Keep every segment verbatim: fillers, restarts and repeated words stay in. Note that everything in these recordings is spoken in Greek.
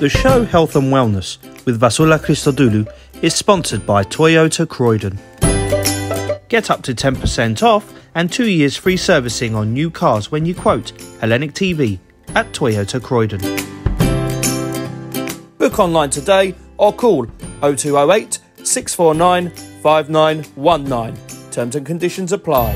The show Health and Wellness with Vasula Christodoulou is sponsored by Toyota Croydon. Get up to ten percent off and two years free servicing on new cars when you quote Hellenic T V at Toyota Croydon. Book online today or call oh two oh eight, six four nine, five nine one nine. Terms and conditions apply.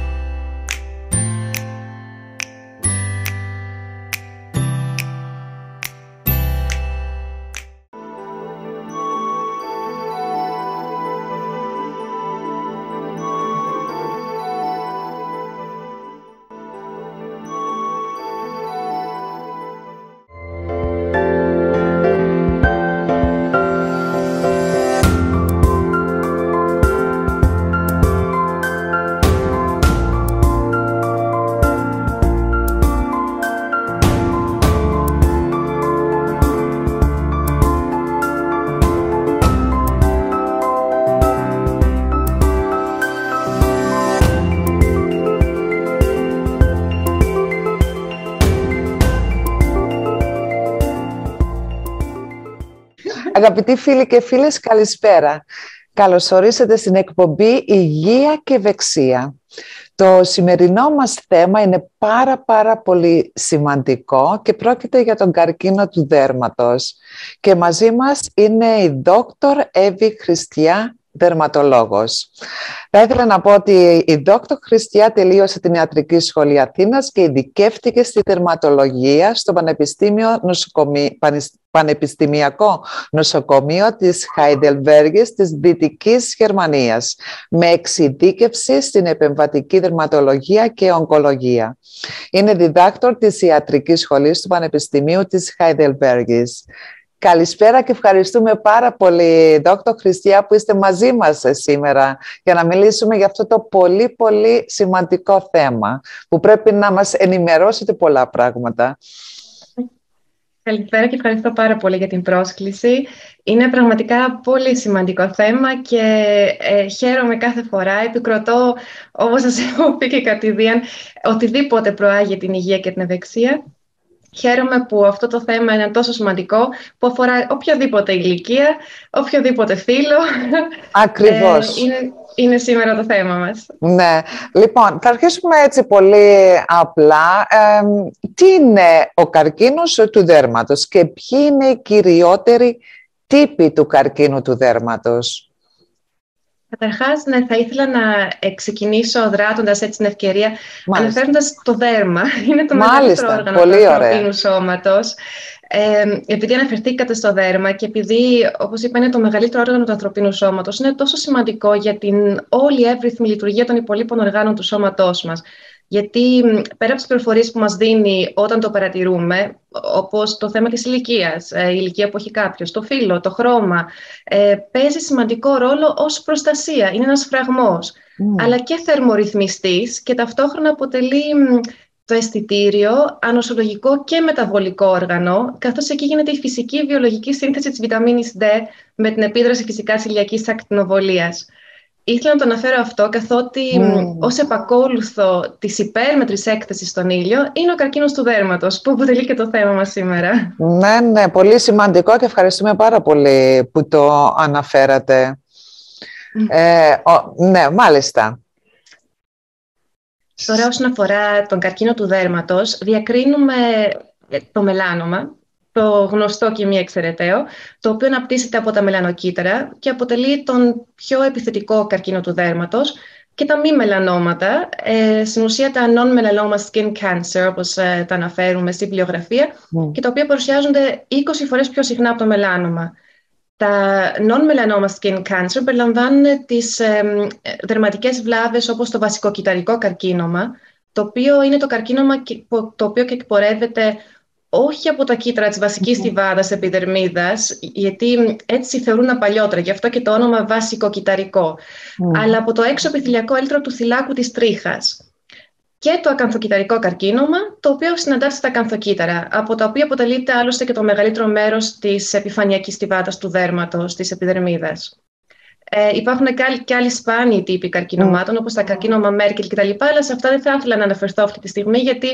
Αγαπητοί φίλοι και φίλες, καλησπέρα. Καλώς ορίσατε στην εκπομπή Υγεία και Ευεξία. Το σημερινό μας θέμα είναι πάρα πάρα πολύ σημαντικό και πρόκειται για τον καρκίνο του δέρματος. Και μαζί μας είναι η δόκτωρ Εύη Χριστιά, δερματολόγος. Θα ήθελα να πω ότι η δόκτωρ Χριστιά τελείωσε την Ιατρική Σχολή Αθήνας και ειδικεύτηκε στη δερματολογία στο Πανεπιστήμιο Νοσοκομι... Πανεπιστημιακό Νοσοκομείο της Χάιντελβέργης της Δυτικής Γερμανίας, με εξειδίκευση στην επεμβατική δερματολογία και ογκολογία. Είναι διδάκτορ της Ιατρικής Σχολής του Πανεπιστημίου της Χάιντελβέργης. Καλησπέρα και ευχαριστούμε πάρα πολύ, δόκτωρ Χριστιά, που είστε μαζί μας σήμερα για να μιλήσουμε για αυτό το πολύ πολύ σημαντικό θέμα που πρέπει να μας ενημερώσετε πολλά πράγματα. Καλησπέρα και ευχαριστώ πάρα πολύ για την πρόσκληση. Είναι πραγματικά πολύ σημαντικό θέμα και ε, χαίρομαι κάθε φορά. Επικροτώ, όπως σας έχω πει και κατηδίαν, οτιδήποτε προάγει την υγεία και την ευεξία. Χαίρομαι που αυτό το θέμα είναι τόσο σημαντικό, που αφορά οποιαδήποτε ηλικία, οποιοδήποτε φύλο. Ακριβώς. Ε, είναι, είναι σήμερα το θέμα μας. Ναι. Λοιπόν, θα αρχίσουμε έτσι πολύ απλά. Ε, τι είναι ο καρκίνος του δέρματος και ποιοι είναι οι κυριότεροι τύποι του καρκίνου του δέρματος? Καταρχάς, ναι, θα ήθελα να ξεκινήσω δράτοντας έτσι την ευκαιρία, αναφέροντας το δέρμα. Είναι το μεγαλύτερο όργανο του ανθρωπίνου σώματος. Ε, επειδή αναφερθήκατε στο δέρμα και επειδή, όπως είπα, είναι το μεγαλύτερο όργανο του ανθρωπίνου σώματος, είναι τόσο σημαντικό για την όλη εύρυθμη λειτουργία των υπολείπων οργάνων του σώματός μας. Γιατί πέρα από τις πληροφορίες που μας δίνει όταν το παρατηρούμε, όπως το θέμα της ηλικίας, η ηλικία που έχει κάποιος, το φύλο, το χρώμα, παίζει σημαντικό ρόλο ως προστασία. Είναι ένας φραγμός, mm. αλλά και θερμορυθμιστής και ταυτόχρονα αποτελεί το αισθητήριο, ανοσολογικό και μεταβολικό όργανο, καθώς εκεί γίνεται η φυσική βιολογική σύνθεση της βιταμίνης D με την επίδραση φυσικά της ηλιακής ακτινοβολίας. Ήθελα να το αναφέρω αυτό, καθότι mm. ως επακόλουθο της υπέρμετρης έκθεσης στον ήλιο είναι ο καρκίνος του δέρματος, που αποτελεί και το θέμα μας σήμερα. Ναι, ναι, πολύ σημαντικό και ευχαριστούμε πάρα πολύ που το αναφέρατε. Mm. Ε, ο, ναι, μάλιστα. Τώρα, όσον αφορά τον καρκίνο του δέρματος, διακρίνουμε το μελάνομα, το γνωστό και μη εξαιρεταίο, το οποίο αναπτύσσεται από τα μελανοκύτταρα και αποτελεί τον πιο επιθετικό καρκίνο του δέρματος, και τα μη μελανόματα, ε, στην ουσία τα non-melanoma skin cancer, όπως ε, τα αναφέρουμε στη βιβλιογραφία, mm. και τα οποία παρουσιάζονται είκοσι φορές πιο συχνά από το μελάνομα. Τα non-melanoma skin cancer περιλαμβάνουν τις ε, δερματικές βλάβες, όπως το βασικοκυταρικό καρκίνωμα, το οποίο είναι το καρκίνωμα το οποίο και εκπορεύεται όχι από τα κύτταρα της βασικής στιβάδας επιδερμίδας, γιατί έτσι θεωρούν παλιότερα, γι' αυτό και το όνομα βασικοκυταρικό, mm. αλλά από το έξω επιθυλιακό έλυτρο του θυλάκου της τρίχας. Και το ακανθοκυταρικό καρκίνωμα, το οποίο συναντάται στα ακανθοκύτταρα, από τα οποία αποτελείται άλλωστε και το μεγαλύτερο μέρος της επιφανειακής στιβάδας του δέρματος, της επιδερμίδας. Ε, υπάρχουν και άλλοι σπάνιοι τύποι καρκινομάτων, mm. όπως τα καρκίνωμα Μέρκελ κτλ. Αλλά σε αυτά δεν θα ήθελα να αναφερθώ αυτή τη στιγμή, γιατί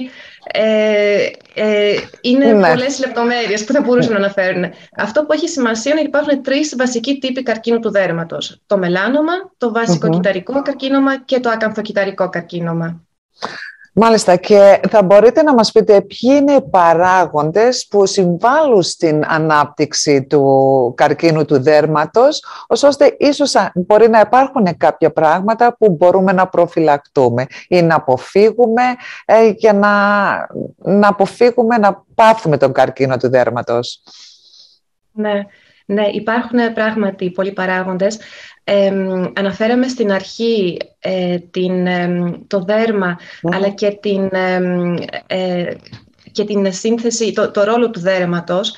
ε, ε, είναι mm. πολλές λεπτομέρειες που θα μπορούσαν mm. να αναφέρουν. Αυτό που έχει σημασία είναι ότι υπάρχουν τρεις βασικοί τύποι καρκίνου του δέρματος. Το μελάνομα, το βασικοκυταρικό mm-hmm. καρκίνωμα και το ακαμφοκυταρικό καρκίνωμα. Μάλιστα, και θα μπορείτε να μας πείτε ποιοι είναι οι παράγοντες που συμβάλλουν στην ανάπτυξη του καρκίνου του δέρματος, ώστε ίσως μπορεί να υπάρχουν κάποια πράγματα που μπορούμε να προφυλακτούμε ή να αποφύγουμε ε, για να, να αποφύγουμε να πάθουμε τον καρκίνο του δέρματος. Ναι. Ναι, υπάρχουν πράγματι πολλοί παράγοντες. Ε, αναφέραμε στην αρχή ε, την, ε, το δέρμα, mm. αλλά και την, ε, ε, και την σύνθεση, το, το ρόλο του δέρματος.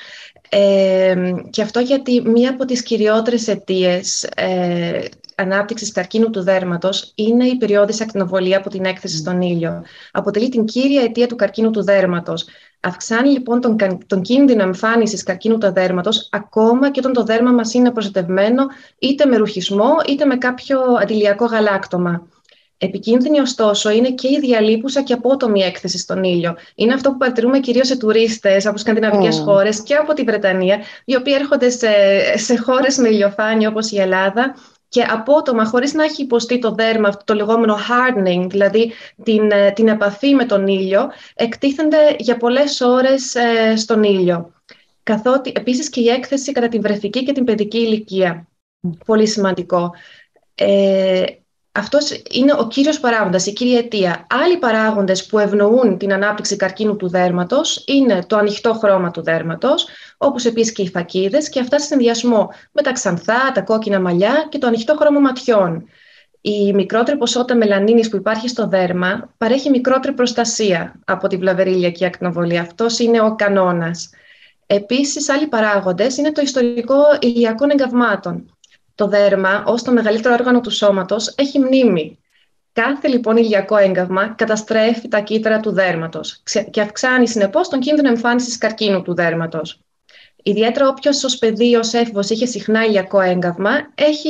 Ε, και αυτό γιατί μία από τις κυριότερες αιτίες ε, ανάπτυξης καρκίνου του δέρματος είναι η περιόδης ακτινοβολία από την έκθεση στον ήλιο. Αποτελεί την κύρια αιτία του καρκίνου του δέρματος. Αυξάνει λοιπόν τον, τον κίνδυνο εμφάνισης καρκίνου του δέρματος, ακόμα και όταν το δέρμα μας είναι προστατευμένο είτε με ρουχισμό είτε με κάποιο αντιλιακό γαλάκτωμα. Επικίνδυνη ωστόσο είναι και η διαλείπουσα και απότομη έκθεση στον ήλιο. Είναι αυτό που παρατηρούμε κυρίως σε τουρίστες από σκανδιναβικές mm. χώρες και από τη Βρετανία, οι οποίοι έρχονται σε, σε χώρες με ηλιοφάνεια όπως η Ελλάδα, και απότομα, χωρίς να έχει υποστεί το δέρμα, το λεγόμενο hardening, δηλαδή την, την επαφή με τον ήλιο, εκτίθενται για πολλές ώρες ε, στον ήλιο. Καθότι επίσης και η έκθεση κατά την βρεφική και την παιδική ηλικία. Πολύ σημαντικό. Ε, αυτός είναι ο κύριος παράγοντας, η κύρια αιτία. Άλλοι παράγοντες που ευνοούν την ανάπτυξη καρκίνου του δέρματος είναι το ανοιχτό χρώμα του δέρματος, όπως επίσης και οι φακίδες, και αυτά σε συνδυασμό με τα ξανθά, τα κόκκινα μαλλιά και το ανοιχτό χρώμα ματιών. Η μικρότερη ποσότητα μελανίνης που υπάρχει στο δέρμα παρέχει μικρότερη προστασία από τη βλαβερή ηλιακή ακτινοβολία. Αυτός είναι ο κανόνας. Επίσης, άλλοι παράγοντες είναι το ιστορικό ηλιακών εγκαυμάτων. Το δέρμα, ως το μεγαλύτερο όργανο του σώματος, έχει μνήμη. Κάθε λοιπόν ηλιακό έγκαυμα καταστρέφει τα κύτταρα του δέρματος και αυξάνει συνεπώς τον κίνδυνο εμφάνισης καρκίνου του δέρματος. Ιδιαίτερα όποιος ως παιδί, ως έφηβος είχε συχνά ηλιακό έγκαυμα, έχει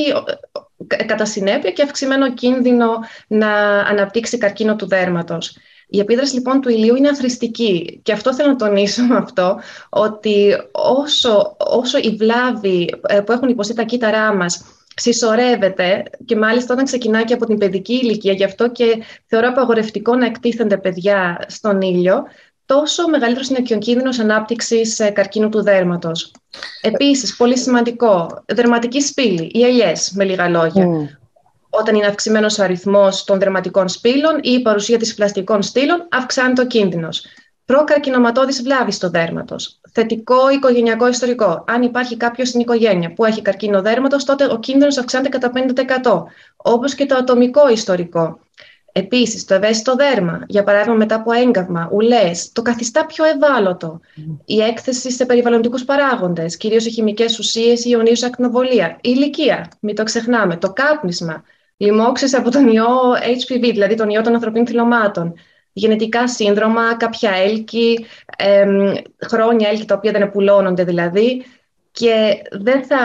κατά συνέπεια και αυξημένο κίνδυνο να αναπτύξει καρκίνο του δέρματος. Η επίδραση λοιπόν του ηλίου είναι αθροιστική, και αυτό θέλω να τονίσω με αυτό, ότι όσο, όσο η βλάβη που έχουν υποστεί τα κύτταρά μας συσσωρεύεται, και μάλιστα όταν ξεκινάει και από την παιδική ηλικία, γι' αυτό και θεωρώ απαγορευτικό να εκτίθενται παιδιά στον ήλιο, τόσο μεγαλύτερος είναι και ο κίνδυνος ανάπτυξης καρκίνου του δέρματος. Επίσης, πολύ σημαντικό, δερματική σπήλη, οι ελιές, με λίγα λόγια. Mm. Όταν είναι αυξημένος ο αριθμός των δερματικών σπήλων ή η παρουσία της πλαστικών στήλων, αυξάνεται ο κίνδυνος. Προκαρκινωματώδης βλάβη στο δέρματος. Θετικό οικογενειακό ιστορικό. Αν υπάρχει κάποιος στην οικογένεια που έχει καρκίνο δέρματος, τότε ο κίνδυνος αυξάνεται κατά πενήντα τοις εκατό. Όπως και το ατομικό ιστορικό. Επίσης, το ευαίσθητο δέρμα, για παράδειγμα μετά από έγκαυμα, ουλές, το καθιστά πιο ευάλωτο. Mm. Η έκθεση σε περιβαλλοντικούς παράγοντες, κυρίως σε χημικές ουσίες ή ιονίζουσα ακτινοβολία. Η ηλικία, μην το ξεχνάμε. Το κάπνισμα, λοιμώξεις από τον ιό έιτς πι βι, δηλαδή τον ιό των ανθρωπίνων θυλωμάτων. Γενετικά σύνδρομα, κάποια έλκη, εμ, χρόνια έλκη τα οποία δεν επουλώνονται δηλαδή. Και δεν θα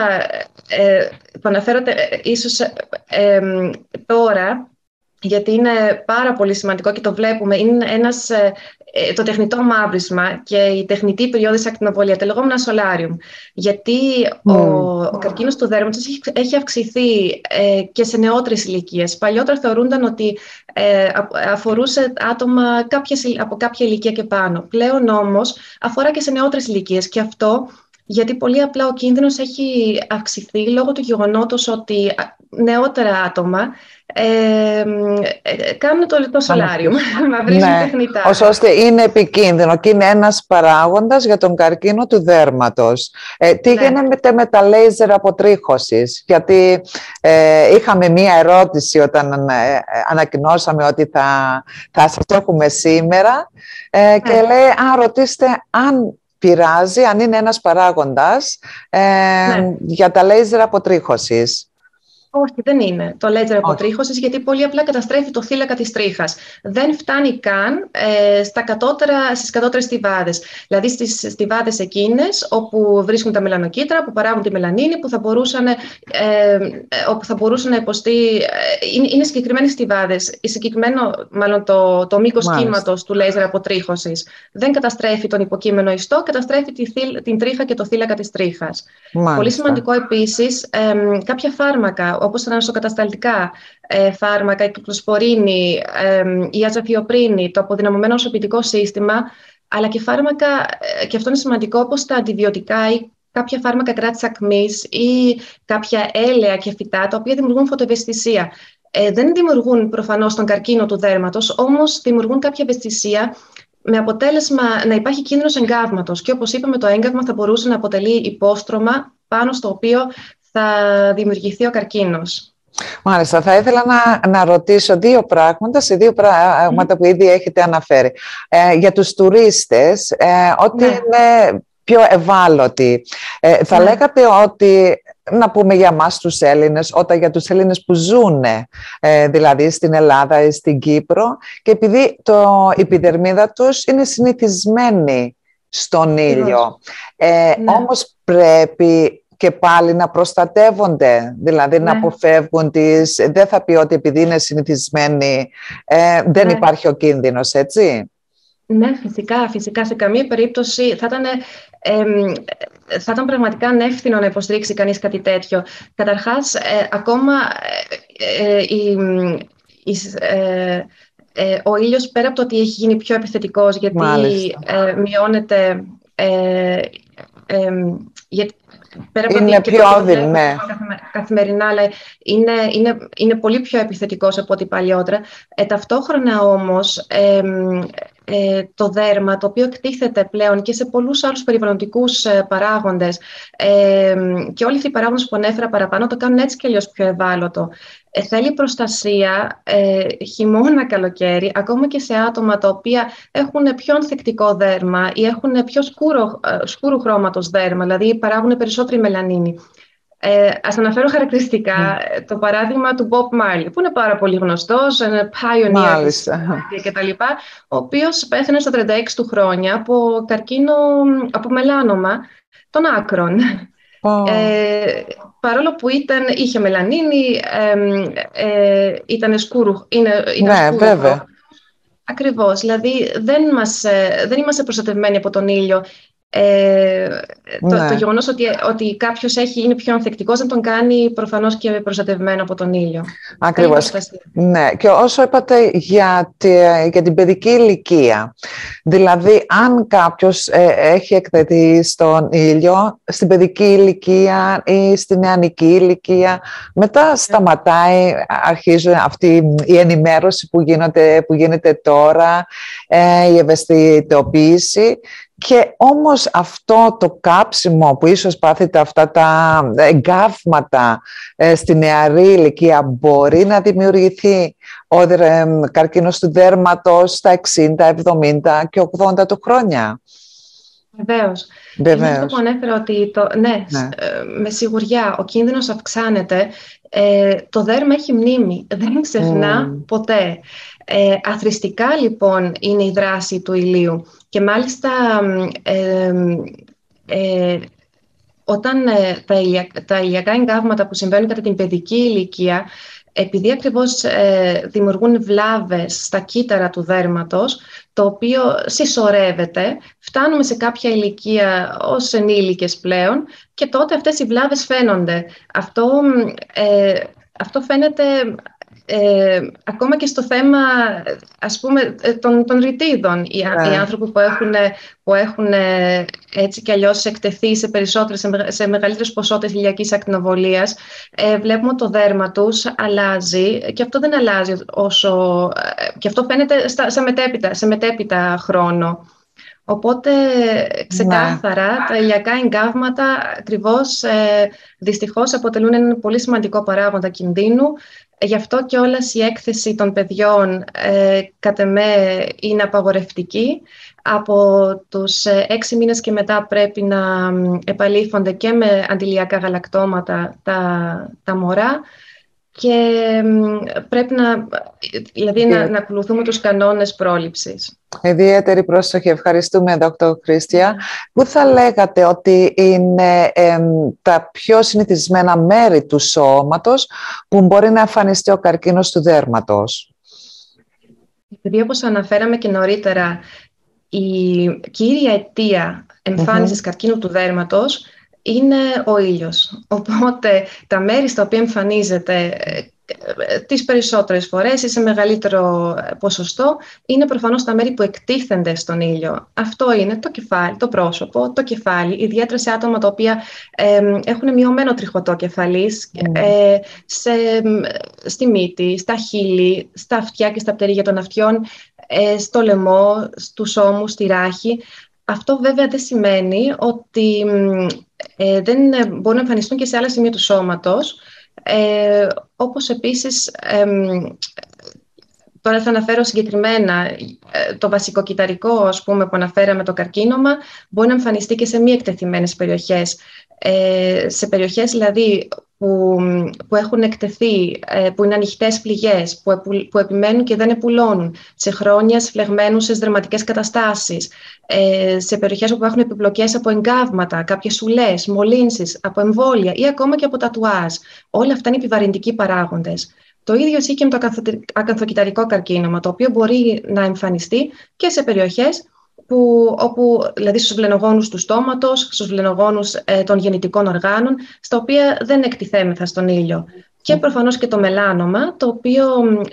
ε, το αναφέρω ε, ίσως ε, ε, τώρα, γιατί είναι πάρα πολύ σημαντικό και το βλέπουμε, είναι ένας, ε, το τεχνητό μαύρισμα και η τεχνητή περιόδης ακτινοβολία, τα λεγόμενα solarium. Γιατί mm. ο, ο καρκίνος του δέρματος έχει, έχει αυξηθεί ε, και σε νεότερες ηλικίες. Παλιότερα θεωρούνταν ότι ε, αφορούσε άτομα κάποιες, από κάποια ηλικία και πάνω. Πλέον όμως αφορά και σε νεότερες ηλικίες, και αυτό γιατί πολύ απλά ο κίνδυνος έχει αυξηθεί λόγω του γεγονότος ότι νεότερα άτομα ε, ε, κάνουν το, το σολάριουμ, μαυρίζουν ναι, τεχνητά. Ως ώστε είναι επικίνδυνο και είναι ένας παράγοντας για τον καρκίνο του δέρματος. Ε, τι ναι. γίνεται με τα λέιζερ αποτρίχωσης? Γιατί ε, είχαμε μία ερώτηση όταν ε, ανακοινώσαμε ότι θα, θα σας έχουμε σήμερα ε, ναι. και λέει, αν ρωτήστε αν πειράζει, αν είναι ένας παράγοντας ε, ναι. για τα λέιζερ αποτρίχωσης. Όχι, δεν είναι το λέιζερ αποτρίχωσης, γιατί πολύ απλά καταστρέφει το θύλακα της τρίχας. Δεν φτάνει καν ε, στα κατώτερα, στις κατώτερες στιβάδες. Δηλαδή στις στιβάδες εκείνες όπου βρίσκουν τα μελανοκύτταρα, που παράγουν τη μελανίνη, που θα μπορούσαν, ε, ε, όπου θα μπορούσαν να υποστεί. Ε, είναι, είναι συγκεκριμένες στιβάδες. Συγκεκριμένο, μάλλον το, το μήκος κύματος του λέιζερ αποτρίχωσης δεν καταστρέφει τον υποκείμενο ιστό, καταστρέφει τη, την τρίχα και το θύλακα της τρίχας. Μάλιστα. Πολύ σημαντικό επίσης, ε, κάποια φάρμακα, όπως τα νοσοκατασταλτικά ε, φάρμακα, η κυκλοσπορίνη, ε, η αζαφιοπρίνη, το αποδυναμωμένο νοσοποιητικό σύστημα, αλλά και φάρμακα, ε, και αυτό είναι σημαντικό, όπως τα αντιβιωτικά ή κάποια φάρμακα κράτης ακμής ή κάποια έλαια και φυτά, τα οποία δημιουργούν φωτοευαισθησία. Ε, δεν δημιουργούν προφανώς τον καρκίνο του δέρματος, όμως δημιουργούν κάποια ευαισθησία, με αποτέλεσμα να υπάρχει κίνδυνος εγκάβματος. Και όπως είπαμε, το έγκαυμα θα μπορούσε να αποτελεί υπόστρωμα πάνω στο οποίο θα δημιουργηθεί ο καρκίνος. Μάλιστα, θα ήθελα να, να ρωτήσω δύο πράγματα σε δύο πράγματα mm. που ήδη έχετε αναφέρει. Ε, για τους τουρίστες, ε, ότι ναι. είναι πιο ευάλωτοι. Ε, θα ναι. λέγατε ότι, να πούμε για μας τους Έλληνες, όταν για τους Έλληνες που ζουν, ε, δηλαδή στην Ελλάδα ή στην Κύπρο, και επειδή το, η επιδερμίδα τους είναι συνηθισμένη στον ήλιο, ε, ναι. όμως πρέπει και πάλι να προστατεύονται, δηλαδή ναι. να αποφεύγουν τις... Δεν θα πει ότι επειδή είναι συνηθισμένοι ε, δεν ναι. υπάρχει ο κίνδυνος, έτσι. Ναι, φυσικά, φυσικά. Σε καμία περίπτωση θα ήταν, ε, θα ήταν πραγματικά ανεύθυνο να υποστηρίξει κανείς κάτι τέτοιο. Καταρχάς, ε, ακόμα ε, ε, η, η, ε, ε, ο ήλιος, πέρα από το ότι έχει γίνει πιο επιθετικός, γιατί ε, μειώνεται... Ε, ε, γιατί, πέρα από είναι ότι πιο όδυνη, ναι. καθημερινά, αλλά είναι, είναι, είναι πολύ πιο επιθετικός από ό,τι παλιότερα. Ε, ταυτόχρονα όμως, ε, ε, το δέρμα, το οποίο εκτίθεται πλέον και σε πολλούς άλλους περιβαλλοντικούς ε, παράγοντες, ε, και όλοι αυτοί οι παράγοντες που ανέφερα παραπάνω το κάνουν έτσι και αλλιώς πιο ευάλωτο. Ε, θέλει προστασία ε, χειμώνα, καλοκαίρι, ακόμα και σε άτομα τα οποία έχουν πιο ανθεκτικό δέρμα ή έχουν πιο σκούρο, ε, σκούρου χρώματος δέρμα, δηλαδή παράγουν περισσότερη μελανίνη. Ε, ας αναφέρω χαρακτηριστικά mm. το παράδειγμα του Bob Marley, που είναι πάρα πολύ γνωστός, ένα pioneer και τα λοιπά, ο οποίος πέθανε στα τριάντα έξι του χρόνια από καρκίνο, από μελάνομα των άκρων. Oh. Ε, παρόλο που ήταν, είχε μελανίνη, ε, ε, ήταν σκούρου, είναι, ήταν ναι, σκούρου βέβαια. Ακριβώς, δηλαδή δεν, μας, δεν είμαστε προστατευμένοι από τον ήλιο. Ε, το, ναι. το γεγονός ότι, ότι κάποιος έχει, είναι πιο ανθεκτικός δεν τον κάνει προφανώς και προστατευμένο από τον ήλιο. Ακριβώς. Ναι. Και όσο είπατε για, τη, για την παιδική ηλικία, δηλαδή αν κάποιος ε, έχει εκτεθεί στον ήλιο στην παιδική ηλικία ή στην νεανική ηλικία, μετά σταματάει, αρχίζει αυτή η ενημέρωση που γίνεται, που γίνεται τώρα, ε, η ευαισθητοποίηση. Και όμως αυτό το κάψιμο που ίσως πάθετε, αυτά τα εγκάβματα ε, στη νεαρή ηλικία, μπορεί να δημιουργηθεί ο ε, καρκίνος του δέρματος στα εξήντα, εβδομήντα και ογδόντα του χρόνια. Βεβαίως. Είναι αυτό που ανέφερα ότι το, ναι, ναι. Ε, με σιγουριά ο κίνδυνος αυξάνεται. Ε, το δέρμα έχει μνήμη, δεν ξεχνά mm. ποτέ. Ε, αθροιστικά λοιπόν είναι η δράση του ηλίου και μάλιστα ε, ε, όταν ε, τα, ηλια, τα ηλιακά εγκάβματα που συμβαίνουν κατά την παιδική ηλικία, επειδή ακριβώς ε, δημιουργούν βλάβες στα κύτταρα του δέρματος, το οποίο συσσωρεύεται, φτάνουμε σε κάποια ηλικία ως ενήλικες πλέον και τότε αυτές οι βλάβες φαίνονται. Αυτό, ε, αυτό φαίνεται ε, ακόμα και στο θέμα, ας πούμε, των, των ρητίδων. Οι, yeah. οι άνθρωποι που έχουν, που έχουν έτσι κι αλλιώς εκτεθεί σε περισσότερες, σε μεγαλύτερες ποσότητες ηλιακής ακτινοβολίας, ε, βλέπουμε το δέρμα τους αλλάζει και αυτό δεν αλλάζει όσο... και αυτό φαίνεται στα, σε, μετέπειτα, σε μετέπειτα χρόνο. Οπότε, ξεκάθαρα, ναι. τα ηλιακά εγκάβματα ακριβώς ε, δυστυχώς αποτελούν ένα πολύ σημαντικό παράγοντα κινδύνου. Γι' αυτό και όλας η έκθεση των παιδιών ε, κατ' εμέ είναι απαγορευτική. Από τους έξι μήνες και μετά πρέπει να επαλήφονται και με αντιλιακά γαλακτώματα τα, τα μωρά. και πρέπει να, δηλαδή, να, να ακολουθούμε τους κανόνες πρόληψης. Ιδιαίτερη πρόσοχη. Ευχαριστούμε, Δόκτωρ Κρίστια. Yeah. Πού θα λέγατε ότι είναι ε, τα πιο συνηθισμένα μέρη του σώματος που μπορεί να εμφανιστεί ο καρκίνος του δέρματος? Επειδή, όπως αναφέραμε και νωρίτερα, η κύρια αιτία εμφάνισης mm-hmm. καρκίνου του δέρματος είναι ο ήλιος. Οπότε τα μέρη στα οποία εμφανίζεται τις περισσότερες φορές ή σε μεγαλύτερο ποσοστό είναι προφανώς τα μέρη που εκτίθενται στον ήλιο. Αυτό είναι το κεφάλι, το πρόσωπο, το κεφάλι, ιδιαίτερα σε άτομα τα οποία ε, έχουν μειωμένο τριχωτό κεφαλής, mm. ε, σε, στη μύτη, στα χείλη, στα αυτιά και στα πτερίγια των αυτιών, ε, στο λαιμό, στους ώμους, στη ράχη. Αυτό βέβαια δεν σημαίνει ότι ε, δεν μπορούν να εμφανιστούν και σε άλλα σημεία του σώματος, ε, όπως επίσης, ε, τώρα θα αναφέρω συγκεκριμένα, ε, το βασικοκυταρικό, ας πούμε, που αναφέραμε, το καρκίνωμα, μπορεί να εμφανιστεί και σε μη εκτεθειμένες περιοχές, ε, σε περιοχές δηλαδή που, που έχουν εκτεθεί, ε, που είναι ανοιχτές πληγές, που, που επιμένουν και δεν επουλώνουν, σε χρόνιες φλεγμένουσες δερματικές καταστάσεις, ε, σε περιοχές όπου έχουν επιπλοκές από εγκάβματα, κάποιες ουλές, μολύνσεις, από εμβόλια ή ακόμα και από τατουάζ. Όλα αυτά είναι επιβαρυντικοί παράγοντες. Το ίδιο ισχύει και με το ακανθοκυταρικό καρκίνωμα, το οποίο μπορεί να εμφανιστεί και σε περιοχές που, όπου, δηλαδή στους βλενογόνους του στόματος, στους βλενογόνους ε, των γεννητικών οργάνων, στα οποία δεν εκτιθέμεθα στον ήλιο. Και προφανώς και το μελάνομα, το οποίο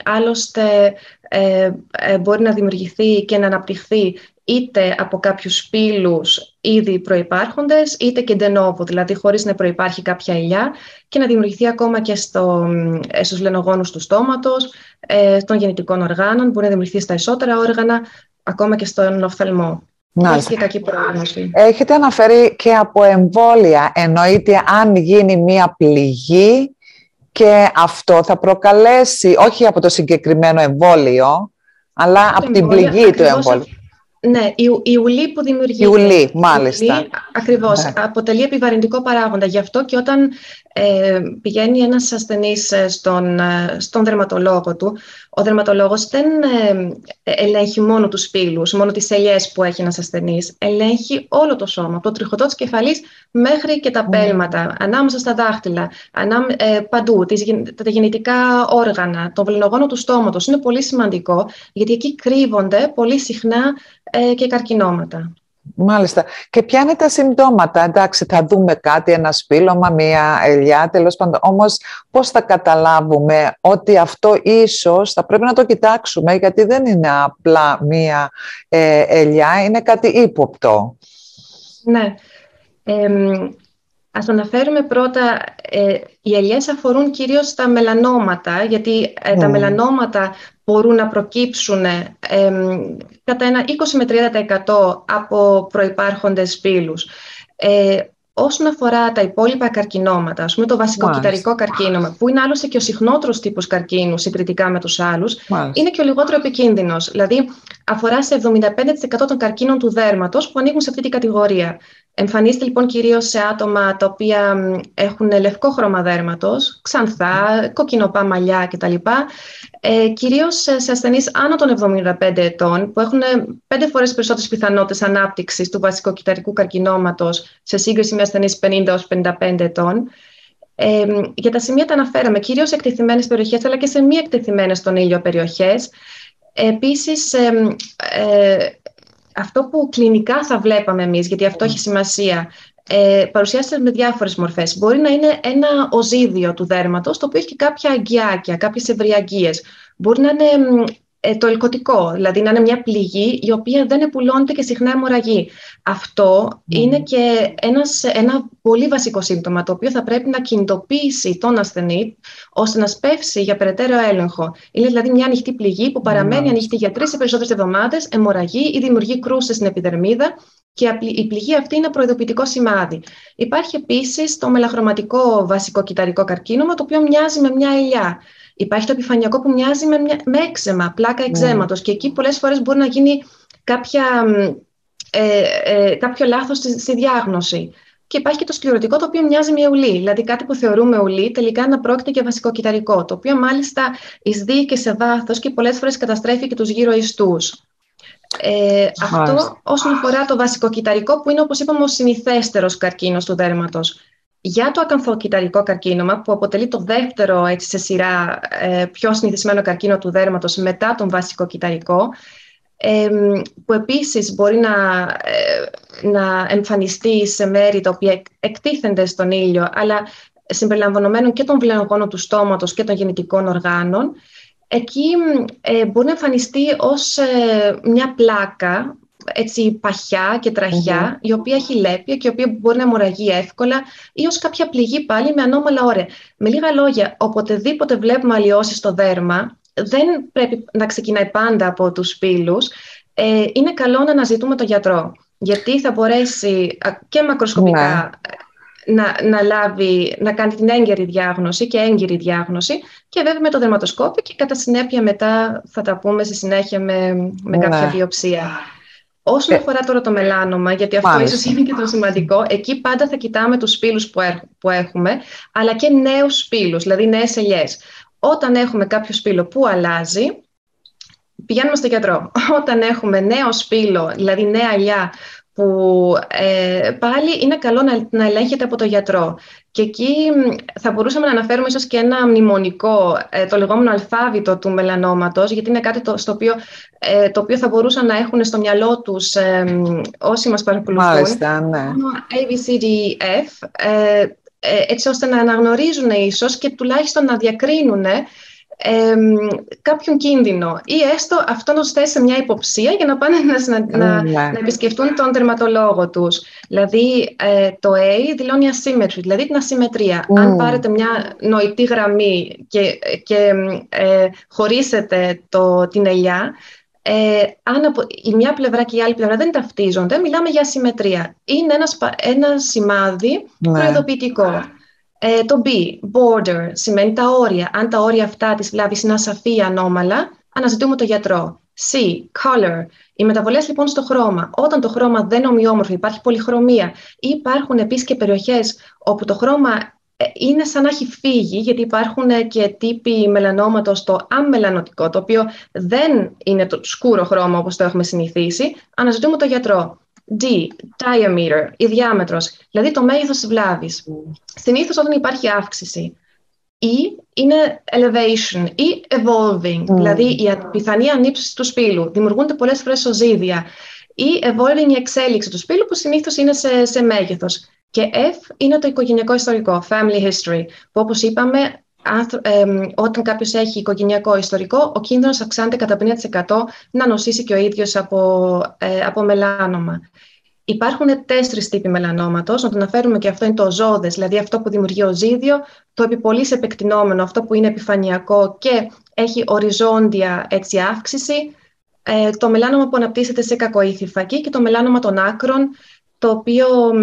άλλωστε ε, ε, μπορεί να δημιουργηθεί και να αναπτυχθεί είτε από κάποιους σπήλους ήδη προϋπάρχοντες, είτε και de novo, δηλαδή χωρίς να προϋπάρχει κάποια ηλιά, και να δημιουργηθεί ακόμα και στο, στους βλενογόνους του στόματος, ε, των γεννητικών οργάνων, μπορεί να δημιουργηθεί στα ισότερα όργανα, ακόμα και στον οφθαλμό. Έχει και κακή πρόγνωση. Έχετε αναφέρει και από εμβόλια. Εννοείται αν γίνει μία πληγή και αυτό θα προκαλέσει, όχι από το συγκεκριμένο εμβόλιο, αλλά από την πληγή του εμβόλιου. Ναι, η, η ουλή που δημιουργείται. Η ουλή, μάλιστα. Η ουλή, ακριβώς, ναι. αποτελεί επιβαρυντικό παράγοντα. Γι' αυτό και όταν ε, πηγαίνει ένας ασθενής στον, στον δερματολόγο του, ο δερματολόγος δεν ε, ελέγχει μόνο τους σπήλους, μόνο τις ελιές που έχει ένας ασθενής. Ελέγχει όλο το σώμα, από το τριχωτό της κεφαλής μέχρι και τα πέλματα, mm. ανάμεσα στα δάχτυλα, ανά, ε, παντού, τις, τα γεννητικά όργανα, τον βλενογόνο του στόματος. Είναι πολύ σημαντικό, γιατί εκεί κρύβονται πολύ συχνά ε, και καρκινώματα. Μάλιστα. Και ποια είναι τα συμπτώματα? Εντάξει, θα δούμε κάτι, ένα σπήλωμα, μία ελιά, τέλος πάντων. Όμως πώς θα καταλάβουμε ότι αυτό ίσως θα πρέπει να το κοιτάξουμε, γιατί δεν είναι απλά μία ε, ελιά, είναι κάτι ύποπτο. Ναι. Ε, ας αναφέρουμε πρώτα, ε, οι ελιές αφορούν κυρίως τα μελανόματα, γιατί ε, mm. τα μελανόματα μπορούν να προκύψουν ε, ε, κατά ένα είκοσι με τριάντα τοις εκατό από προϋπάρχοντες σπήλους. Ε, όσον αφορά τα υπόλοιπα καρκινώματα, ας πούμε το βασικοκυταρικό καρκίνωμα, που είναι άλλωστε και ο συχνότερος τύπος καρκίνου συγκριτικά με τους άλλους, Μάλιστα. είναι και ο λιγότερο επικίνδυνος. Δηλαδή, αφορά σε εβδομήντα πέντε τοις εκατό των καρκίνων του δέρματος που ανήκουν σε αυτή την κατηγορία. Εμφανίζεται λοιπόν κυρίως σε άτομα τα οποία έχουν λευκό χρώμα δέρματος, ξανθά, κοκκινοπά μαλλιά κτλ. Ε, κυρίως σε ασθενείς άνω των εβδομήντα πέντε ετών, που έχουν πέντε φορές περισσότερες πιθανότητες ανάπτυξης του βασικοκυταρικού καρκινώματος σε σύγκριση με ασθενείς πενήντα έως πενήντα πέντε ετών. Ε, για τα σημεία τα αναφέραμε, κυρίως σε εκτεθειμένες περιοχές, αλλά και σε μη εκτεθειμένες στον ήλιο περιοχές. Επίσης, ε, ε, αυτό που κλινικά θα βλέπαμε εμείς, γιατί αυτό έχει σημασία, ε, παρουσιάζεται με διάφορες μορφές. Μπορεί να είναι ένα οζύδιο του δέρματος, το οποίο έχει και κάποια αγκιάκια, κάποιες ευρυαγγείες. Μπορεί να είναι ε, το ελκωτικό, δηλαδή να είναι μια πληγή η οποία δεν επουλώνεται και συχνά αιμορραγεί. Αυτό mm. είναι και ένας, ένα πολύ βασικό σύμπτωμα, το οποίο θα πρέπει να κινητοποιήσει τον ασθενή ώστε να σπεύσει για περαιτέρω έλεγχο. Είναι δηλαδή μια ανοιχτή πληγή που παραμένει mm. ανοιχτή για τρεις ή περισσότερες εβδομάδες, αιμορραγεί ή δημιουργεί κρούσες στην επιδερμίδα. Και η πληγή αυτή είναι προειδοποιητικό σημάδι. Υπάρχει επίσης το μελαχρωματικό βασικοκυταρικό καρκίνωμα, το οποίο μοιάζει με μια ελιά. Υπάρχει το επιφανειακό που μοιάζει με, μια, με έξαιμα, πλάκα εξαίματος. Mm. Και εκεί πολλές φορές μπορεί να γίνει κάποια, ε, ε, κάποιο λάθος στη, στη διάγνωση. Και υπάρχει και το σκληρωτικό, το οποίο μοιάζει με ουλή. Δηλαδή, κάτι που θεωρούμε ουλή, τελικά να πρόκειται για βασικοκυταρικό, το οποίο μάλιστα εισδύει και σε βάθος και πολλές φορές καταστρέφει και τους γύρω ιστούς. Ε, αυτό όσον αφορά το βασικοκυταρικό, που είναι, όπως είπαμε, ο συνηθέστερος καρκίνος του δέρματος. Για το ακανθοκυταρικό καρκίνωμα, που αποτελεί το δεύτερο έτσι, σε σειρά ε, πιο συνηθισμένο καρκίνο του δέρματος μετά τον βασικοκυταρικό, ε, που επίσης μπορεί να, ε, να εμφανιστεί σε μέρη τα οποία εκτίθενται στον ήλιο, αλλά συμπεριλαμβανομένων και των βλενογόνων του στόματος και των γεννητικών οργάνων, εκεί ε, μπορεί να εμφανιστεί ως ε, μια πλάκα, έτσι παχιά και τραχιά, mm-hmm. η οποία έχει λέπεια και η οποία μπορεί να αιμορραγεί εύκολα, ή ως κάποια πληγή πάλι με ανώμαλα όρια. Με λίγα λόγια, οποτεδήποτε βλέπουμε αλλοιώσεις στο δέρμα, δεν πρέπει να ξεκινάει πάντα από τους σπήλους. Ε, είναι καλό να αναζητούμε τον γιατρό, γιατί θα μπορέσει και μακροσκοπικά mm-hmm. να, να, λάβει, να κάνει την έγκαιρη διάγνωση και έγκυρη διάγνωση, και βέβαια με το δερματοσκόπιο, και κατά συνέπεια μετά θα τα πούμε στη συνέχεια με, με κάποια mm-hmm. βιοψία. Όσον ε, αφορά τώρα το μελάνομα, γιατί αυτό μάλιστα. ίσως είναι και το σημαντικό, εκεί πάντα θα κοιτάμε τους σπήλους που, που έχουμε, αλλά και νέους σπήλους, δηλαδή νέες ελιές. Όταν έχουμε κάποιο σπήλο που αλλάζει, πηγαίνουμε στο γιατρό. Όταν έχουμε νέο σπήλο, δηλαδή νέα ελιά, που ε, πάλι είναι καλό να, να ελέγχεται από τον γιατρό. Και εκεί θα μπορούσαμε να αναφέρουμε ίσως και ένα μνημονικό, ε, το λεγόμενο αλφάβητο του μελανόματος, γιατί είναι κάτι το, στο οποίο, ε, το οποίο θα μπορούσαν να έχουν στο μυαλό τους ε, όσοι μας παρακολουθούν. Μάλιστα, ναι. A, B, C, D, F, ε, ε, έτσι ώστε να αναγνωρίζουν ίσως και τουλάχιστον να διακρίνουν Ε, κάποιον κίνδυνο, ή έστω αυτό να τους θέσει σε μια υποψία για να πάνε να, να, να, να επισκεφτούν τον τερματολόγο τους. Δηλαδή ε, το A δηλώνει asymmetry, δηλαδή την ασυμμετρία. Mm. Αν πάρετε μια νοητή γραμμή και, και ε, χωρίσετε το, την ελιά, ε, αν από, η μια πλευρά και η άλλη πλευρά δεν ταυτίζονται, μιλάμε για ασυμμετρία. Είναι ένα, ένα σημάδι mm. προειδοποιητικό. Ε, το B, border, σημαίνει τα όρια. Αν τα όρια αυτά της βλάβης είναι ασαφή ή ανώμαλα, αναζητούμε τον γιατρό. C, color, οι μεταβολές λοιπόν στο χρώμα. Όταν το χρώμα δεν είναι ομοιόμορφο, υπάρχει πολυχρωμία, ή υπάρχουν επίσης και περιοχές όπου το χρώμα είναι σαν να έχει φύγει, γιατί υπάρχουν και τύποι μελανόματος, το αμελανωτικό, το οποίο δεν είναι το σκούρο χρώμα όπως το έχουμε συνηθίσει, αναζητούμε τον γιατρό. D, diameter, η διάμετρος, δηλαδή το μέγεθος της βλάβης. Mm. Συνήθως όταν υπάρχει αύξηση. E είναι elevation ή evolving, mm. δηλαδή η πιθανή ανύψωση του σπήλου. Δημιουργούνται πολλές φορές οζύδια. Ή evolving, η εξέλιξη του σπήλου, που συνήθως είναι σε, σε μέγεθος. Και F είναι το οικογενειακό ιστορικό, family history, που όπως είπαμε, ε, όταν κάποιος έχει οικογενειακό ιστορικό, ο κίνδυνος αυξάνεται κατά πενήντα τοις εκατό να νοσήσει και ο ίδιος από, ε, από μελάνομα. Υπάρχουν τέσσερις τύποι μελανόματος, να το αναφέρουμε και αυτό είναι το ζώδες, δηλαδή αυτό που δημιουργεί οζύδιο, το επιπολής επεκτηνόμενο, αυτό που είναι επιφανειακό και έχει οριζόντια έτσι, αύξηση, ε, το μελάνομα που αναπτύσσεται σε κακοήθη φακή και το μελάνομα των άκρων, το οποίο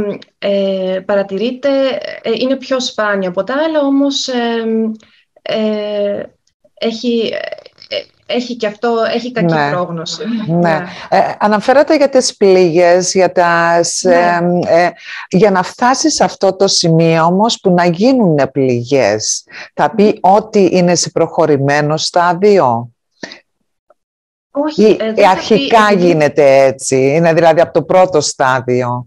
ε, παρατηρείται, ε, είναι πιο σπάνιο από τα άλλα, όμως ε, ε, έχει, ε, έχει και αυτό, έχει κακή ναι. πρόγνωση. Ναι. Ναι. Ε, αναφέρατε για τις πληγές, για, τα, ναι. ε, ε, για να φτάσεις σε αυτό το σημείο όμως που να γίνουν πληγές. Θα πει ότι είναι σε προχωρημένο στάδιο. Όχι, ή, ε, ή αρχικά πει, γίνεται έτσι, είναι δηλαδή από το πρώτο στάδιο.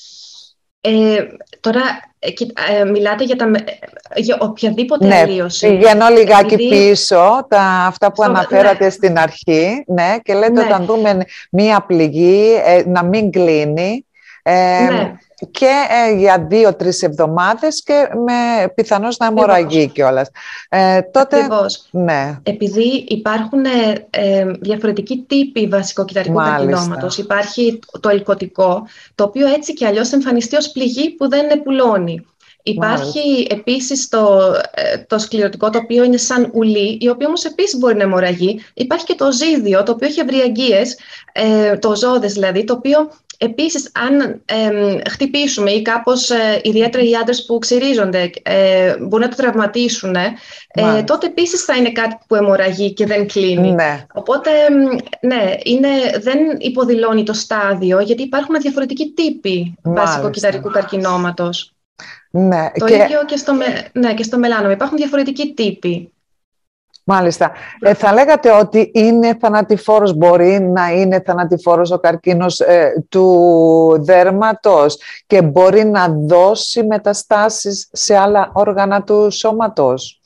Ε, τώρα ε, μιλάτε για, τα, για οποιαδήποτε ναι, αλλίωση. Πηγαίνω λιγάκι επειδή... πίσω, τα, αυτά που Στο, αναφέρατε ναι. στην αρχή, ναι, και λέτε ναι. όταν δούμε μία πληγή ε, να μην κλείνει. Ε, ναι. Και ε, για δύο-τρεις εβδομάδες και με πιθανώς να αιμορραγεί κιόλας. Ε, τότε, Ακριβώς. Ναι. Επειδή υπάρχουν ε, ε, διαφορετικοί τύποι βασικοκυταρικού καρκινώματος. Υπάρχει το ελκωτικό, το οποίο έτσι κι αλλιώς εμφανιστεί ως πληγή που δεν επουλώνει. Υπάρχει Μάλιστα. επίσης το, το σκληρωτικό, το οποίο είναι σαν ουλί, η οποία όμως επίσης μπορεί να αιμορραγεί. Υπάρχει και το ζύδιο, το οποίο έχει ευρυαγγείες, ε, το ζώδες δηλαδή, το οποίο επίσης αν ε, χτυπήσουμε ή κάπως ε, ιδιαίτερα οι άντρες που ξυρίζονται ε, μπορούν να το τραυματίσουν, ε, τότε επίσης θα είναι κάτι που αιμορραγεί και δεν κλείνει. Ναι. Οπότε ναι, είναι, δεν υποδηλώνει το στάδιο, γιατί υπάρχουν διαφορετικοί τύποι βασικοκυταρικού καρκινώματος. Ναι, το και... ίδιο και στο, ναι, και στο μελάνωμα. Υπάρχουν διαφορετικοί τύποι. Μάλιστα. Ε, θα λέγατε ότι είναι θανατηφόρος, μπορεί να είναι θανατηφόρος ο καρκίνος ε, του δέρματος και μπορεί να δώσει μεταστάσεις σε άλλα όργανα του σώματος.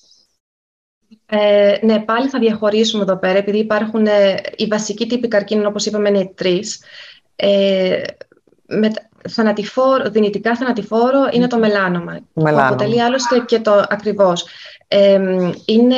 Ε, ναι, πάλι θα διαχωρίσουμε εδώ πέρα, επειδή υπάρχουν ε, οι βασικοί τύποι καρκίνων, όπως είπαμε, είναι τρεις. Ε, με, θανατηφόρο, δυνητικά θανατηφόρο είναι το μελάνωμα. μελάνωμα. Που αποτελεί άλλωστε και το ακριβώς. Ε, είναι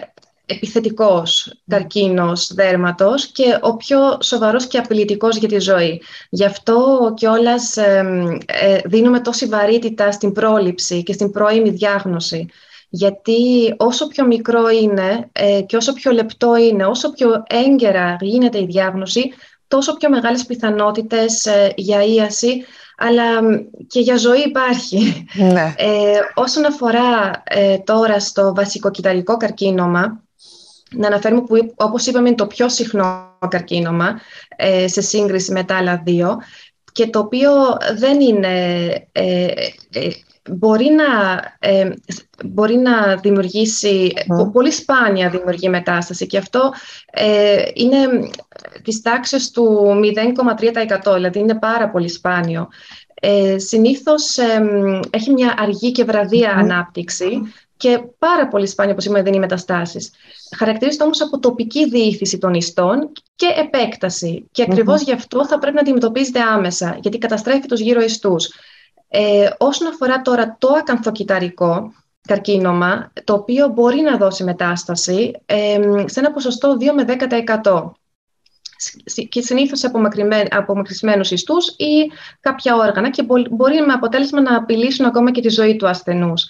επιθετικός καρκίνος δέρματος και ο πιο σοβαρός και απειλητικός για τη ζωή. Γι' αυτό κιόλας ε, ε, δίνουμε τόση βαρύτητα στην πρόληψη και στην πρώιμη διάγνωση. Γιατί όσο πιο μικρό είναι ε, και όσο πιο λεπτό είναι, όσο πιο έγκαιρα γίνεται η διάγνωση, τόσο πιο μεγάλες πιθανότητες ε, για ίαση, αλλά και για ζωή υπάρχει. Ναι. Ε, όσον αφορά ε, τώρα στο βασικοκυταρικό καρκίνωμα, να αναφέρουμε που, όπως είπαμε, είναι το πιο συχνό καρκίνωμα ε, σε σύγκριση με τα άλλα δύο και το οποίο δεν είναι... Ε, ε, μπορεί να, ε, μπορεί να δημιουργήσει, mm. πολύ σπάνια δημιουργεί μετάσταση και αυτό ε, είναι της τάξης του μηδέν κόμμα τρία τοις εκατό, δηλαδή είναι πάρα πολύ σπάνιο. Ε, συνήθως ε, έχει μια αργή και βραδία mm. ανάπτυξη και πάρα πολύ σπάνιο, όπως είπαμε, δίνει μεταστάσεις. Χαρακτηρίζεται όμως από τοπική διήθηση των ιστών και επέκταση και ακριβώς mm-hmm. γι' αυτό θα πρέπει να αντιμετωπίζεται άμεσα, γιατί καταστρέφει τους γύρω ιστούς. Ε, όσον αφορά τώρα το ακανθοκυταρικό καρκίνωμα, το οποίο μπορεί να δώσει μετάσταση ε, σε ένα ποσοστό δύο με δέκα τοις εκατό και συνήθως από απομακρυσμένους ιστούς ή κάποια όργανα και μπορεί με αποτέλεσμα να απειλήσουν ακόμα και τη ζωή του ασθενούς.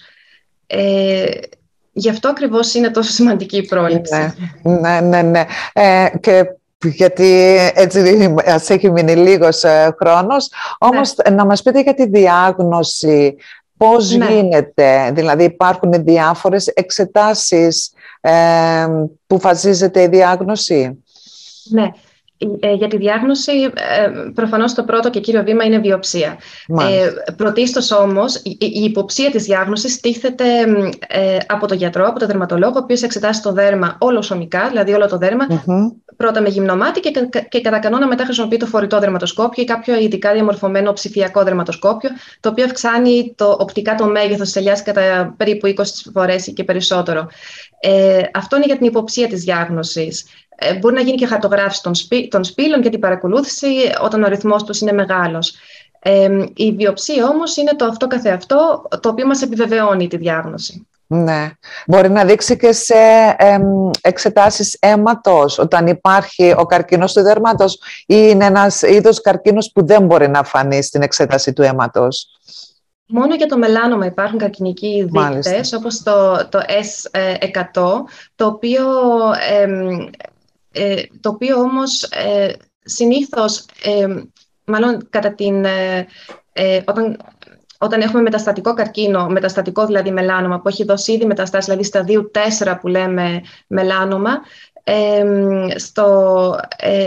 Ε, γι' αυτό ακριβώς είναι τόσο σημαντική η πρόληψη. Ναι, ναι, ναι. ναι. Ε, και... γιατί έτσι ας έχει μείνει λίγος ε, χρόνος, όμως ναι. να μας πείτε για τη διάγνωση, πώς ναι. γίνεται, δηλαδή υπάρχουν διάφορες εξετάσεις ε, που βασίζεται η διάγνωση. Ναι. Ε, για τη διάγνωση, ε, προφανώς το πρώτο και κύριο βήμα είναι βιοψία. Ε, πρωτίστως όμως, η, η υποψία της διάγνωσης τίθεται ε, από τον γιατρό, από τον δερματολόγο, ο οποίος εξετάσει το δέρμα όλοσωμικά, δηλαδή όλο το δέρμα, mm-hmm. πρώτα με γυμνομάτι και, και κατά κανόνα μετά χρησιμοποιεί το φορητό δερματοσκόπιο ή κάποιο ειδικά διαμορφωμένο ψηφιακό δερματοσκόπιο, το οποίο αυξάνει το, οπτικά το μέγεθος της ελιάς κατά περίπου είκοσι φορές ή και περισσότερο. Ε, αυτό είναι για την υποψία της διάγνωσης. Ε, μπορεί να γίνει και χαρτογράφηση των, σπί, των σπήλων για την παρακολούθηση όταν ο αριθμός τους είναι μεγάλος. Ε, η βιοψία όμως είναι το αυτό καθεαυτό το οποίο μας επιβεβαιώνει τη διάγνωση. Ναι. Μπορεί να δείξει και σε ε, εξετάσεις αίματος όταν υπάρχει ο καρκίνος του δέρματος ή είναι ένας είδος καρκίνος που δεν μπορεί να φανεί στην εξέταση του αίματος. Μόνο για το μελάνωμα υπάρχουν καρκινικοί δείκτες, όπως το, το ες εκατό, το οποίο, ε, ε, το οποίο όμως ε, συνήθως, ε, μάλλον κατά την, ε, ε, όταν, όταν έχουμε μεταστατικό καρκίνο, μεταστατικό δηλαδή μελάνωμα, που έχει δώσει ήδη μεταστάσεις, δηλαδή σταδίου τέσσερα που λέμε μελάνωμα, ε, στο... Ε,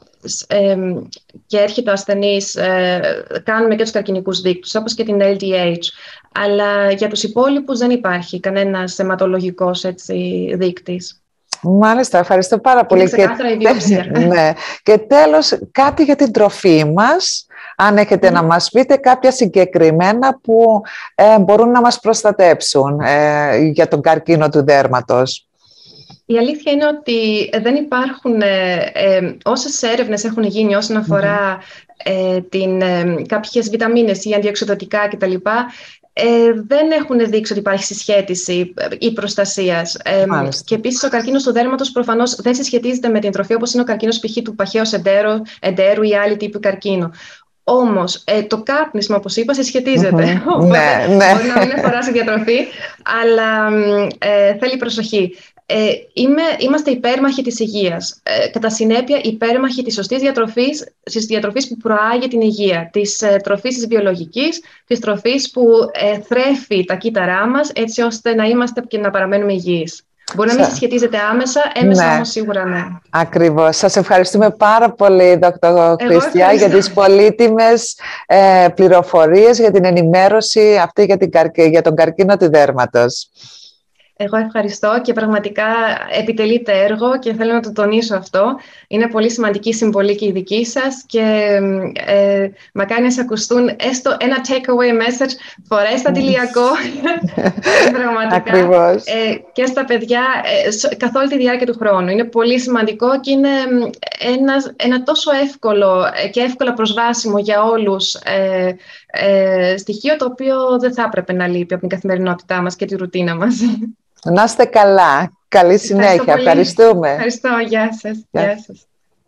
Ε, και έρχεται ο ασθενής, ε, κάνουμε και τους καρκινικούς δείκτους, όπως και την ελ ντι έιτς. Αλλά για τους υπόλοιπους δεν υπάρχει κανένας αιματολογικός έτσι, δείκτης. Μάλιστα, ευχαριστώ πάρα πολύ. Είναι ξεκάθαρα η βιοψία. Ναι. Και τέλος, κάτι για την τροφή μας. Αν έχετε mm. να μας πείτε κάποια συγκεκριμένα που ε, μπορούν να μας προστατέψουν ε, για τον καρκίνο του δέρματος. Η αλήθεια είναι ότι δεν υπάρχουν ε, ε, όσες έρευνες έχουν γίνει όσον αφορά ε, την, ε, κάποιες βιταμίνες ή αντιοξυδοτικά κτλ. Ε, δεν έχουν δείξει ότι υπάρχει συσχέτιση ή προστασίας. Ε, και επίσης ο καρκίνος του δέρματος προφανώς δεν συσχετίζεται με την τροφή όπως είναι ο καρκίνος π.χ. του παχαίου εντέρου, εντέρου ή άλλοι τύποι καρκίνου. Όμως ε, το κάπνισμα, όπως είπα, συσχετίζεται. Mm-hmm. Οπότε ναι, ναι. μπορεί να μην αφορά στη διατροφή, αλλά ε, θέλει προσοχή. Ε, είμαι, είμαστε υπέρμαχοι της υγείας. Ε, κατά συνέπεια, υπέρμαχοι της σωστής διατροφής, της διατροφής που προάγει την υγεία, της ε, τροφής της βιολογικής, της τροφής που ε, θρέφει τα κύτταρά μας, έτσι ώστε να είμαστε και να παραμένουμε υγιείς. Μπορεί να μην συσχετίζεται άμεσα, έμεσα ναι. όμως σίγουρα ναι. Ακριβώς. Σας ευχαριστούμε πάρα πολύ, Δόκτωρ Χριστία, για τις πολύτιμες ε, πληροφορίες, για την ενημέρωση αυτή για, την, για τον καρκίνο του δέρματος. Εγώ ευχαριστώ και πραγματικά επιτελείτε έργο και θέλω να το τονίσω αυτό. Είναι πολύ σημαντική η συμβολή και η δική σας και ε, μακάρι να σε ακουστούν έστω ένα take-away message φορές αντιλιακό πραγματικά ε, και στα παιδιά ε, καθ' όλη τη διάρκεια του χρόνου. Είναι πολύ σημαντικό και είναι ένα, ένα τόσο εύκολο και εύκολα προσβάσιμο για όλους ε, ε, στοιχείο το οποίο δεν θα έπρεπε να λείπει από την καθημερινότητά μας και τη ρουτίνα μας. Να είστε καλά. Καλή συνέχεια. Ευχαριστούμε. Ευχαριστώ. Γεια σας. Γεια. Γεια σας.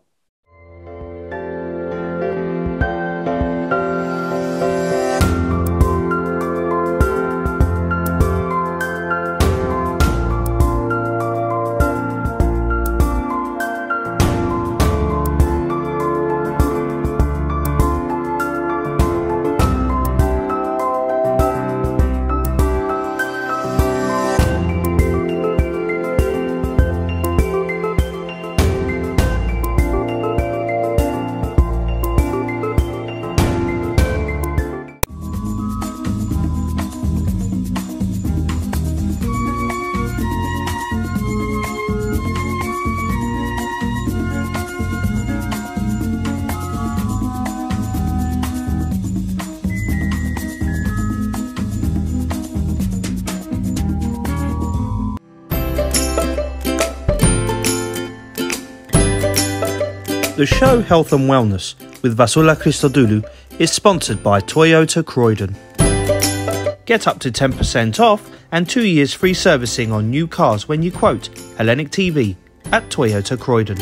The show Health and Wellness with Vassula Christodoulou is sponsored by Toyota Croydon. Get up to ten percent off and two years free servicing on new cars when you quote Hellenic T V at Toyota Croydon.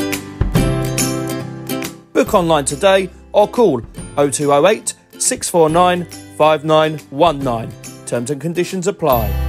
Book online today or call oh two oh eight, six four nine, five nine one nine. Terms and conditions apply.